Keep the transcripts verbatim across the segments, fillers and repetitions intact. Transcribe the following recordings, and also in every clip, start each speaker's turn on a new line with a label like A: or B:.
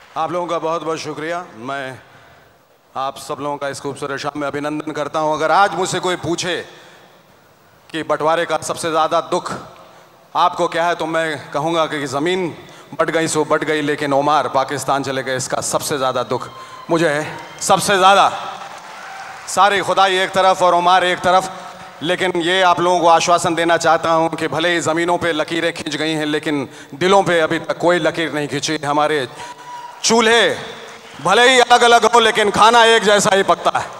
A: आप लोगों का बहुत बहुत शुक्रिया। मैं आप सब लोगों का इस खूबसूरत शाम में अभिनंदन करता हूं। अगर आज मुझसे कोई पूछे कि बंटवारे का सबसे ज़्यादा दुख आपको क्या है, तो मैं कहूँगा कि ज़मीन बट गई सो बट गई, लेकिन ओमार पाकिस्तान चले गए, इसका सबसे ज़्यादा दुख मुझे है। सबसे ज़्यादा सारी खुदाई एक तरफ और ओमार एक तरफ। लेकिन ये आप लोगों को आश्वासन देना चाहता हूँ कि भले ही ज़मीनों पे लकीरें खींच गई हैं, लेकिन दिलों पे अभी तक कोई लकीर नहीं खींची। हमारे चूल्हे भले ही अलग अलग हो, लेकिन खाना एक जैसा ही पकता है।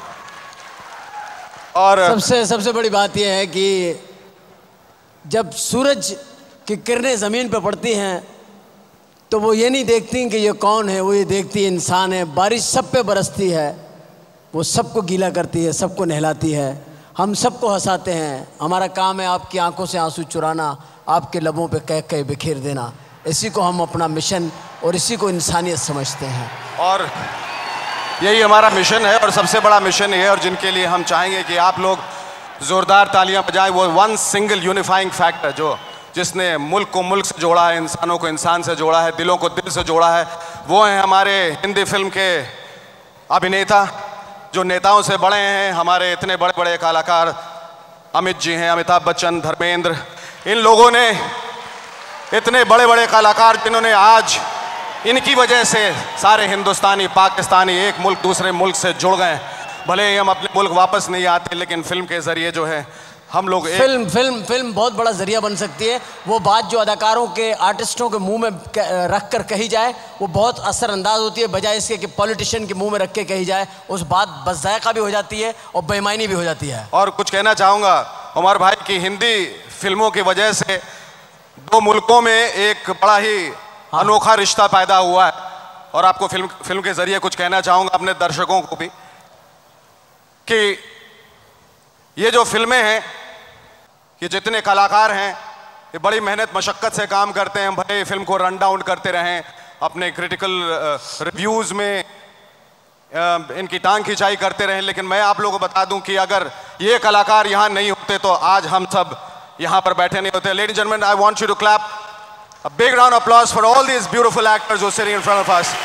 A: और
B: सबसे सबसे बड़ी बात यह है कि जब सूरज की किरणें ज़मीन पे पड़ती हैं तो वो ये नहीं देखती कि ये कौन है, वो ये देखती है इंसान है। बारिश सब पे बरसती है, वो सबको गीला करती है, सबको नहलाती है, हम सबको हंसाते हैं। हमारा काम है आपकी आंखों से आंसू चुराना, आपके लबों पे कह कह बिखेर देना। इसी को हम अपना मिशन और इसी को इंसानियत समझते हैं, और
A: यही हमारा मिशन है। और सबसे बड़ा मिशन ये है, और जिनके लिए हम चाहेंगे कि आप लोग ज़ोरदार तालियां बजाएं, वो वन सिंगल यूनिफाइंग फैक्टर जो जिसने मुल्क को मुल्क से जोड़ा है, इंसानों को इंसान से जोड़ा है, दिलों को दिल से जोड़ा है, वो हैं हमारे हिंदी फिल्म के अभिनेता जो नेताओं से बड़े हैं। हमारे इतने बड़े बड़े कलाकार अमित जी हैं, अमिताभ बच्चन, धर्मेंद्र, इन लोगों ने इतने बड़े बड़े कलाकार जिन्होंने आज इनकी वजह से सारे हिंदुस्तानी पाकिस्तानी एक मुल्क दूसरे मुल्क से जुड़ गए। भले ही हम अपने मुल्क वापस नहीं आते, लेकिन फिल्म के ज़रिए जो है हम लोग एक...
B: फिल्म फिल्म फिल्म बहुत बड़ा जरिया बन सकती है। वो बात जो अदाकारों के, आर्टिस्टों के मुंह में रख कर कही जाए, वो बहुत असरअंदाज होती है, बजाय इसके कि पॉलिटिशियन के मुंह में रख के कही जाए। उस बात बज़ायक़ा भी हो जाती है और बेईमानी भी हो जाती है।
A: और कुछ कहना चाहूँगा उमर भाई की हिंदी फिल्मों की वजह से दो मुल्कों में एक बड़ा ही हाँ। अनोखा रिश्ता पैदा हुआ है। और आपको फिल्म फिल्म के ज़रिए कुछ कहना चाहूँगा अपने दर्शकों को भी कि ये जो फिल्में हैं, ये जितने कलाकार हैं, ये बड़ी मेहनत मशक्क़त से काम करते हैं। भले फिल्म को रन डाउन करते रहें, अपने क्रिटिकल रिव्यूज़ में uh, इनकी टांग खिंचाई करते रहें, लेकिन मैं आप लोगों को बता दूं कि अगर ये कलाकार यहाँ नहीं होते तो आज हम सब यहाँ पर बैठे नहीं होते। Ladies and gentleman, I want you to clap a big round of applause for all these beautiful actors who sitting in front of us.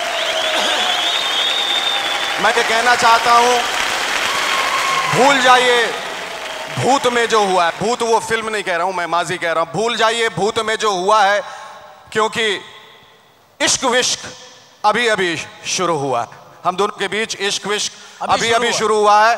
A: मैं ये कहना चाहता हूँ, भूल जाइए भूत में जो हुआ है, भूत वो फिल्म नहीं कह रहा हूं मैं, माजी कह रहा हूं, भूल जाइए भूत में जो हुआ है, क्योंकि इश्क विश्क अभी अभी शुरू हुआ है। हम दोनों के बीच इश्क विश्क अभी अभी, अभी शुरू हुआ है।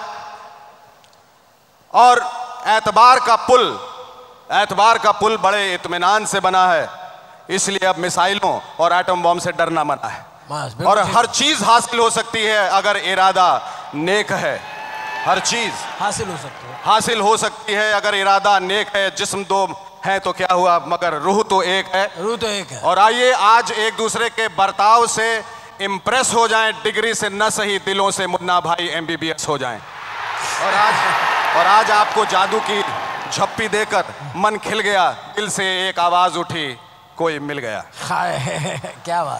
A: और एतबार का पुल एतबार का पुल बड़े इत्मीनान से बना है, इसलिए अब मिसाइलों और एटम बॉम्ब से डरना मना है। और हर चीज हासिल हो सकती है अगर इरादा नेक है। हर चीज
B: हासिल हो सकती है
A: हासिल हो सकती है अगर इरादा नेक है। जिस्म दो है तो क्या हुआ, मगर रूह तो एक है।
B: रूह तो एक है।
A: और आइए आज एक दूसरे के बर्ताव से इम्प्रेस हो जाएं, डिग्री से न सही दिलों से मुन्ना भाई एमबीबीएस हो जाएं। और आज और आज आपको जादू की झप्पी देकर मन खिल गया, दिल से एक आवाज उठी, कोई मिल गया।
B: क्या बात।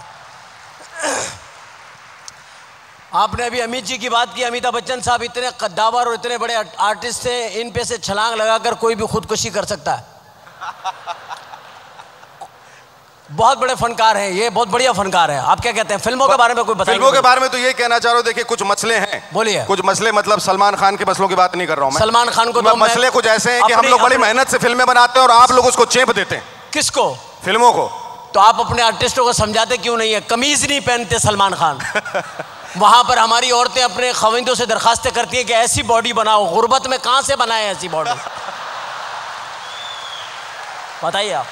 B: आपने अभी अमित जी की बात की। अमिताभ बच्चन साहब इतने कद्दावर और इतने बड़े आर्टिस्ट थे, इन पे से छलांग लगाकर कोई भी खुदकुशी कर सकता है। बहुत बड़े फनकार हैं ये, बहुत बढ़िया फनकार है। आप क्या कहते हैं फिल्मों के बारे में? कोई बताइए।
A: फिल्मों के बारे में तो ये कहना चाह रहा हूँ, देखिए कुछ मसले हैं।
B: बोलिए।
A: कुछ मसले मतलब सलमान खान के मसलों की बात नहीं कर रहा हूँ मैं।
B: सलमान खान को तो
A: मसले कुछ ऐसे हैं कि हम लोग बड़ी मेहनत से फिल्में बनाते हैं और आप लोग उसको चेप देते हैं।
B: किसको?
A: फिल्मों को।
B: तो आप अपने आर्टिस्टों को समझाते क्यों नहीं है? कमीज नहीं पहनते सलमान खान। वहां पर हमारी औरतें अपने खविंदों से दरखास्तें करती है कि ऐसी बॉडी बनाओ। गुर्बत में कहां से बनाए ऐसी बॉडी? बताइए, आप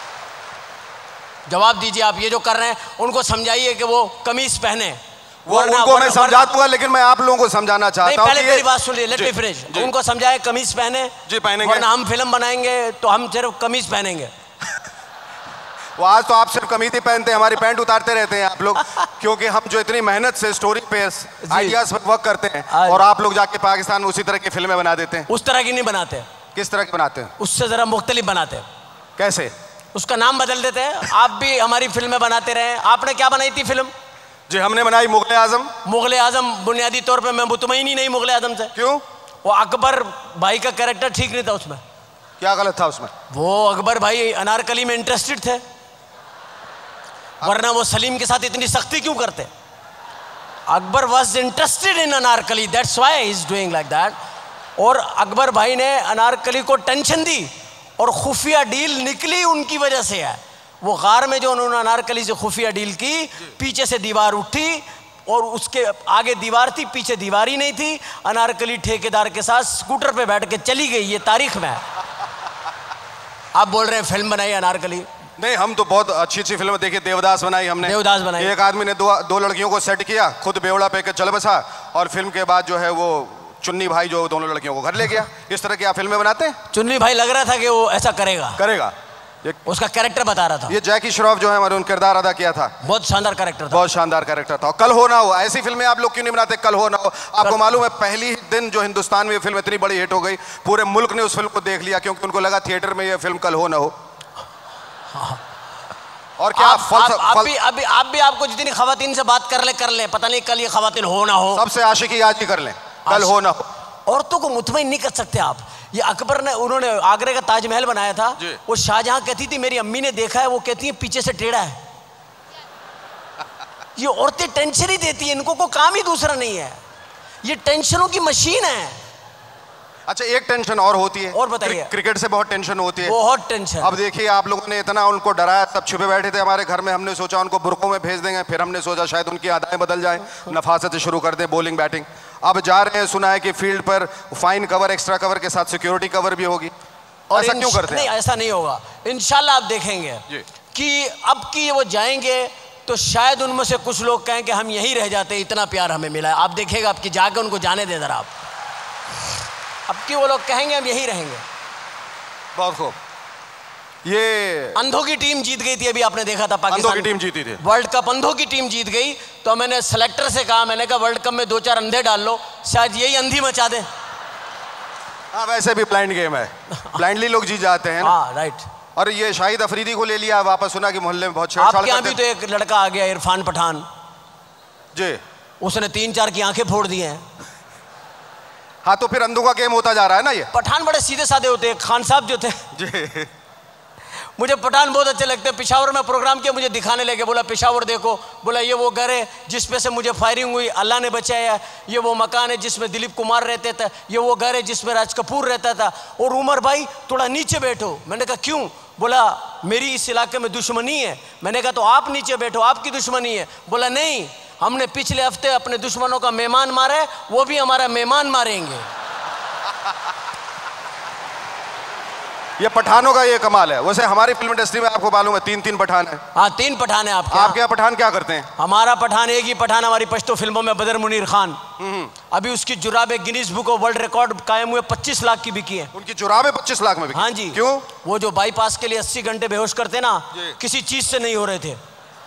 B: जवाब दीजिए। आप ये जो कर रहे हैं उनको समझाइए कि वो कमीज पहने।
A: वो उनको मैं समझा दूंगा, लेकिन मैं आप लोगों को समझाना चाहता हूं।
B: पहले मेरी बात सुनिए, लेट मी फिनिश। उनको समझाए कमीज पहने।
A: जी पहनेंगे।
B: वरना हम फिल्म बनाएंगे तो हम सिर्फ कमीज पहनेंगे।
A: वो आज तो आप सिर्फ कमीज ही पहनते हैं, हमारी पैंट उतारते रहते हैं आप लोग। क्योंकि हम जो इतनी मेहनत से स्टोरी पे, आइडियाज पर वर्क करते हैं, और आप लोग जाके पाकिस्तान में उसी तरह की फिल्में बना देते हैं।
B: उस तरह की नहीं बनाते।
A: किस तरह की बनाते हैं?
B: उससे जरा मुख्तलिफ बनाते हैं।
A: कैसे?
B: उसका नाम बदल देते हैं। आप भी हमारी फिल्में बनाते रहे। आपने क्या बनाई थी फिल्म?
A: जी हमने बनाई मुगल आजम।
B: मुगल आजम बुनियादी तौर पे मैं मुतमईन ही नहीं मुगल आजम से।
A: क्यों?
B: वो अकबर भाई का कैरेक्टर ठीक नहीं था उसमें।
A: क्या गलत था उसमें?
B: वो अकबर भाई अनारकली में इंटरेस्टेड थे। वरना वो सलीम के साथ इतनी सख्ती क्यों करते? Akbar was interested in Anarkali, that's why he is doing like that. और अकबर भाई ने अनारकली को टेंशन दी और खुफिया डील निकली उनकी वजह से है। वो गार में जो उन्होंने अनारकली से खुफिया डील की, पीछे से दीवार उठी और उसके आगे दीवार थी, पीछे दीवार ही नहीं थी। अनारकली ठेकेदार के साथ स्कूटर पे बैठ के चली गई, ये तारीख में है। आप बोल रहे हैं फिल्म बनाई अनारकली?
A: नहीं, हम तो बहुत अच्छी अच्छी फिल्म देखी। देवदास बनाई हमने,
B: देवदास बनाई।
A: एक आदमी ने दो दो लड़कियों को सेट किया, खुद बेवड़ा पे के चल बसा, और फिल्म के बाद जो है वो चुन्नी भाई जो दोनों लड़कियों को घर ले गया। इस तरह की आप फिल्में बनाते हैं?
B: चुन्नी भाई लग रहा था कि वो ऐसा करेगा
A: करेगा
B: उसका कैरेक्टर बता रहा था।
A: ये जैकी श्रॉफ जो है हमारे, उन किरदार अदा किया था,
B: बहुत शानदार कैरेक्टर था,
A: बहुत शानदार कैरेक्टर था। कल हो ना हो, ऐसी फिल्में आप लोग क्यों नहीं बनाते? कल हो ना हो, आपको मालूम है पहली ही दिन जो हिंदुस्तान में ये फिल्म इतनी बड़ी हिट हो गई, पूरे मुल्क ने उस फिल्म को देख लिया क्योंकि उनको लगा थिएटर में ये फिल्म कल हो ना हो। और क्या
B: आप,
A: फल,
B: आप,
A: फल,
B: आप भी अभी आप भी आपको जितनी खवातीन से बात कर ले कर ले, पता नहीं कल ये खवातीन हो ना हो।
A: सबसे आशिकी आज ही कर लें, कल हो ना हो।
B: औरतों को मुतमईन नहीं कर सकते आप। ये अकबर ने, उन्होंने आगरे का ताजमहल बनाया था, वो शाहजहां कहती थी मेरी अम्मी ने देखा है, वो कहती है पीछे से टेढ़ा है। ये औरतें टेंशन ही देती है, इनको को काम ही दूसरा नहीं है, ये टेंशनों की मशीन है।
A: अच्छा, एक टेंशन और होती है,
B: और बताइए।
A: क्रिकेट से बहुत टेंशन होती है,
B: बहुत टेंशन।
A: अब देखिए आप लोगों ने इतना उनको डराया, तब छुपे बैठे थे हमारे घर में, हमने सोचा उनको बुरकों में भेज देंगे, फिर हमने सोचा शायद उनकी आदाएं बदल जाएं, नफासत शुरू कर दें बॉलिंग बैटिंग। अब जा रहे हैं, सुना है कि फील्ड पर फाइन कवर, एक्स्ट्रा कवर के साथ सिक्योरिटी कवर भी होगी। और ऐसा क्यों करते हैं?
B: नहीं, ऐसा नहीं होगा। इंशाल्लाह आप देखेंगे कि अब की वो जाएंगे तो शायद उनमें से कुछ लोग कहें कि हम यहीं रह जाते, इतना प्यार हमें मिला है। आप देखिएगा, आपकी जाके उनको जाने दे जरा आप, अब की वो लोग कहेंगे हम यहीं रहेंगे।
A: बहुत खूब। ये
B: अंधों की टीम जीत गई थी, अभी आपने देखा था पाकिस्तान
A: अंधों की टीम जीती थी
B: वर्ल्ड कप, अंधों की टीम जीत गई। तो मैंने सेलेक्टर से कहा, मैंने कहा वर्ल्ड कप में दो चार अंधे डाल लो, शायद यही अंधी मचा दे।
A: हाँ, वैसे भी ब्लाइंड गेम है, ब्लाइंडली लोग जीत जाते हैं।
B: हाँ राइट।
A: और ये शाहिद अफरीदी को ले लिया वापस, सुना कि मोहल्ले में बहुत छेड़छाड़
B: आपके यहाँ भी तो एक लड़का आ गया, इरफान पठान
A: जी,
B: उसने तीन चार की आंखें फोड़ दी हैं।
A: हाँ, तो फिर अंधों का गेम होता जा रहा है ना ये।
B: पठान बड़े सीधे साधे होते हैं, खान साहब जो थे
A: जी,
B: मुझे पठान बहुत अच्छे लगते हैं। पेशावर में प्रोग्राम किया, मुझे दिखाने लगे, बोला पेशावर देखो, बोला ये वो घर है जिसमें से मुझे फायरिंग हुई, अल्लाह ने बचाया, ये वो मकान है जिसमें दिलीप कुमार रहते थे, ये वो घर है जिसमें राज कपूर रहता था, और उमर भाई थोड़ा नीचे बैठो। मैंने कहा क्यों? बोला मेरी इस इलाके में दुश्मनी है। मैंने कहा तो आप नीचे बैठो, आपकी दुश्मनी है। बोला नहीं, हमने पिछले हफ्ते अपने दुश्मनों का मेहमान मारा है, वो भी हमारा मेहमान मारेंगे।
A: ये पठानों का ये कमाल है। वैसे हमारी फिल्म इंडस्ट्री में आपको मालूम है तीन तीन पठान है।
B: हाँ, तीन पठान है आपके।
A: आपके यहाँ पठान क्या करते हैं?
B: हमारा पठान एक ही पठान हमारी पश्तो फिल्मों में, बदर मुनीर खान। अभी उसकी जुराबे Guinness book of world record कायम हुए, पच्चीस लाख की बिकी है।
A: उनकी जुराबे पच्चीस लाख में बिकी?
B: हाँ जी।
A: क्यों?
B: वो जो बाईपास के लिए अस्सी घंटे बेहोश करते ना, किसी चीज से नहीं हो रहे थे,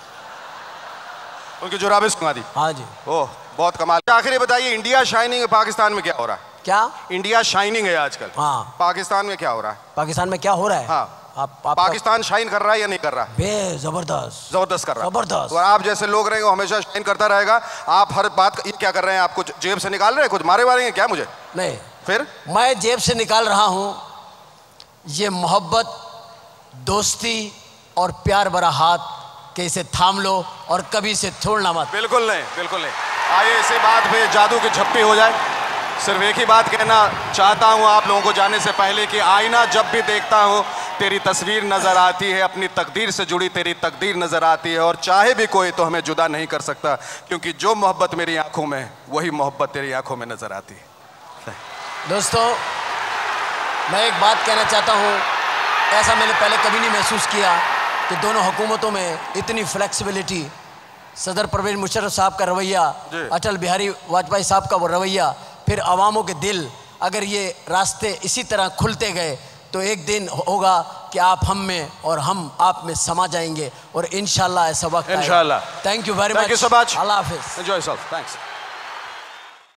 A: उनकी जुराबे सुना दी।
B: हाँ जी।
A: ओह, बहुत कमाल। आखिर ये बताइए, इंडिया शाइनिंग पाकिस्तान में क्या हो रहा है?
B: क्या?
A: इंडिया शाइनिंग है आजकल।
B: हाँ।
A: पाकिस्तान में क्या हो रहा है?
B: पाकिस्तान में क्या हो रहा है?
A: हाँ।
B: आप, आप
A: पाकिस्तान शाइन कर रहा है या नहीं कर रहा?
B: बे जबरदस्त
A: जबरदस्त कर रहा है।
B: जबरदस्त।
A: और आप जैसे लोग रहेंगे हमेशा शाइन करता रहेगा। आप हर बात, ये क्या कर रहे हैं? आप कुछ जेब से निकाल रहे हैं, कुछ मारे मारेंगे क्या मुझे?
B: नहीं,
A: फिर
B: मैं जेब से निकाल रहा हूं ये मोहब्बत, दोस्ती और प्यार भरा हाथ के इसे थाम लो और कभी से छोड़ना मत।
A: बिल्कुल नहीं, बिल्कुल नहीं। आइए इसी बात पे जादू की झप्पी हो जाए। सिर्फ एक ही बात कहना चाहता हूँ आप लोगों को जाने से पहले कि आईना जब भी देखता हूँ तेरी तस्वीर नजर आती है, अपनी तकदीर से जुड़ी तेरी तकदीर नजर आती है, और चाहे भी कोई तो हमें जुदा नहीं कर सकता, क्योंकि जो मोहब्बत मेरी आंखों में वही मोहब्बत तेरी आंखों में नजर आती है।
B: दोस्तों, मैं एक बात कहना चाहता हूँ, ऐसा मैंने पहले कभी नहीं महसूस किया कि दोनों हुकूमतों में इतनी फ्लेक्सिबिलिटी। सदर परवेज मुशर्रफ साहब का रवैया, अटल बिहारी वाजपेयी साहब का वो रवैया, फिर अवामों के दिल, अगर ये रास्ते इसी तरह खुलते गए तो एक दिन होगा कि आप हम में और हम आप में समा जाएंगे, और इंशाल्लाह ऐसा वक्त आएगा।
A: इंशाल्लाह।
B: Thank you very much.
A: Thank you so much.
B: अल्लाह हाफिज़।
A: Enjoy yourself. थैंक्स।